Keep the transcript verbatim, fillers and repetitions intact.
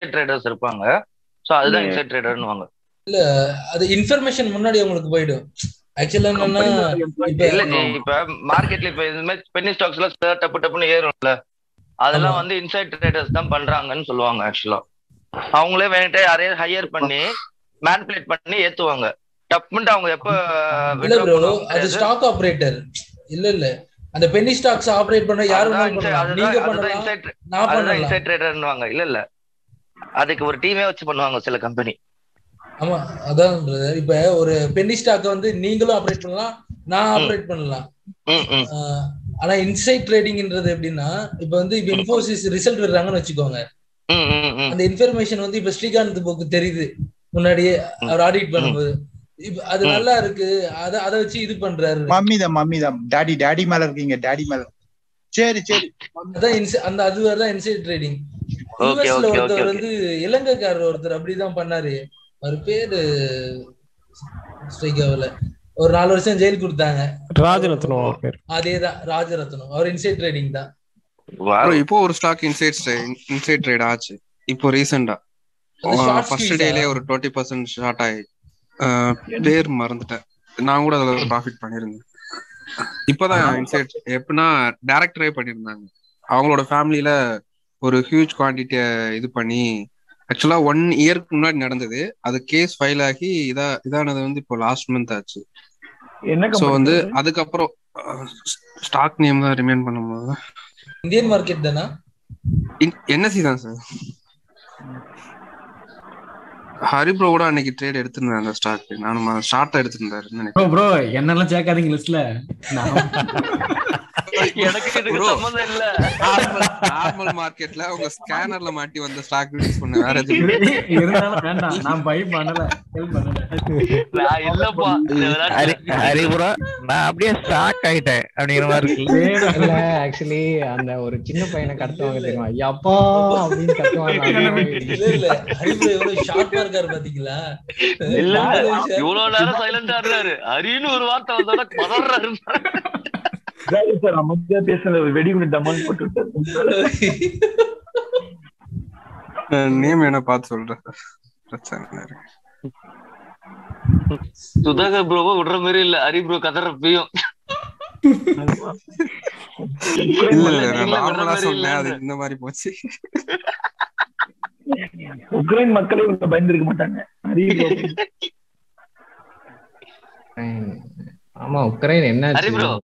Traders இருப்பாங்க. So அதுதான் inside ட்ரேடர்னுவாங்க. இல்ல அது இன்ஃபர்மேஷன் முன்னாடி உங்களுக்கு போயிடும். ஆக்சுவலா என்னன்னா இல்ல ஜி, இப்ப மார்க்கெட்ல இப்ப இந்த மாதிரி பென்னி ஸ்டாக்ஸ்ல டப்பு டப்புன்னு ஏறும்ல, அதெல்லாம் வந்து இன்சைட் ட்ரேடர்ஸ் தான் பண்றாங்கன்னு சொல்லுவாங்க. ஆக்சுவலா அவங்களே வேணுட்டே யாரையும் ஹையர் பண்ணி மேனிபுலேட் பண்ணி ஏத்துவாங்க. டப்புன்ட்டு அவங்க எப்ப இல்ல ப்ரோ, அது ஸ்டாக் ஆபரேட்டர். இல்ல இல்ல அந்த பென்னி ஸ்டாக்ஸ் ஆபரேட் பண்ண யாரு வேணாலும் பண்ணலாம். நீங்க பண்ணலாம், நான் பண்ணலாம். இன்சைட் ட்ரேடர்னுவாங்க. இல்ல இல்ல அதுக்கு ஒரு டீமே வச்சு பண்ணுவாங்க சில கம்பெனி. ஆமா அதான் பிரதர். இப்ப ஒரு பென்னி ஸ்டாக் வந்து நீங்களும் ஆபரேட் பண்ணலாம், நான் ஆபரேட் பண்ணலாம். ஆனா இன்சைட் ட்ரேடிங்ன்றது எப்படின்னா, இப்ப வந்து இப்ப இன்ஃபோசிஸ் ரிசல்ட் விடுறாங்கன்னு வச்சுக்கோங்க. அந்த இன்ஃபர்மேஷன் வந்து இப்ப ஸ்ரீகாந்த் போக்கு தெரியுது முன்னாடியே அவர் ஆடிட் பண்ணும்போது. இப்ப அது நல்லா இருக்கு, அத அத வச்சு இது பண்றாரு. மம்மிதான் மம்மிதான் டாடி டாடி மேல இருக்கீங்க, டாடி மேல. சரி சரி, அதான் அந்த அதுதான் இன்சைட் ட்ரேடிங். யுஎஸ்ல ஒருத்தர் வந்து இலங்கைக்காரர் ஒருத்தர் அப்படிதான் பண்ணாரு. அவர் பேரு ஸ்ட்ரைக்காவல, ஒரு நாலு வருஷம் ஜெயில் கொடுத்தாங்க. ராஜரத்னம் பேர். அதேதான் ராஜரத்னம். அவர் இன்சைட் ட்ரேடிங் தான். இப்போ ஒரு ஸ்டாக் இன்சைட் இன்சைட் ட்ரேட் ஆச்சு இப்போ ரீசெண்டா. ஃபர்ஸ்ட் டேலயே ஒரு டுவெண்ட்டி பர்சன்ட் ஷார்ட் ஆகி பேர் மறந்துட்டேன். நான் கூட அதுல ப்ராஃபிட் பண்ணிருந்தேன். இப்பதான் இன்சைட் எப்படின்னா டைரக்டரே பண்ணிருந்தாங்க. அவங்களோட ஃபேமிலியில ஒரு ஹியூஜ் குவான்டிட்டிய இது பண்ணி, ஆக்சுவலா ஒன் இயருக்கு முன்னாடி நடந்தது. அது கேஸ் ஃபைல் ஆகி இதா இதானது வந்து இப்போ லாஸ்ட் மந்த் ஆச்சு. சோ வந்து அதுக்கப்புறம் ஸ்டாக் நேம் தான் ரிமைன் பண்ணும்போது இந்தியன் மார்க்கெட் தானா, என்எஸ்சி தான் சார். ஹரி ப்ரோ கூட அன்னைக்கு ட்ரேட் எடுத்திருந்தேன் அந்த ஸ்டாக். நானும் ஷார்ட்டா எடுத்திருந்தாரு நினைக்கிறேன். ப்ரோ என்னெல்லாம் சேர்க்காதீங்க லிஸ்ட்ல. எனக்கு இதுக்கு சம்பந்தம் இல்ல. நார்மல் மார்க்கெட்ல உங்க ஸ்கேனர்ல மாட்டி வந்த ஸ்டாக் யூஸ் பண்ண வேற எதுவும் இருந்தாலும் வேண்டாம். நான் பை பண்ணல, ஹெல்ப் பண்ணல. நான் இல்லப்பா ஹரி ப்ரோ, நான் அப்படியே ஷாக் ஆயிட்டேன் அப்படிங்கிற மாதிரி இருக்கு. இல்ல ஆக்சுவலி அந்த ஒரு சின்ன பையனை கடத்துவாங்க தெரியுமா, அப்பா அப்படின்னு கத்துவாங்க. இல்ல இல்ல ஹரி ப்ரோ எவ்வளவு ஷார்ப்பா இருக்காரு பாத்தீங்களா. இல்ல இவ்வளவு நேரம் சைலண்டா இருந்தாரு, ஹரின்னு ஒரு வார்த்தை வந்தோட பதறாரு. நேம் என்ன பார்த்து சொல்றேன். சுதாகர் ப்ரோவை விடுற மாதிரி இல்ல, ஹரி ப்ரோ கதறப்பையும். இல்ல இல்ல நார்மலா சொன்னேன், அது இந்த மாதிரி போச்சு. உக்ரைன் மக்களே பயந்துருக்க மாட்டாங்க. ஆமா உக்ரைன் என்ன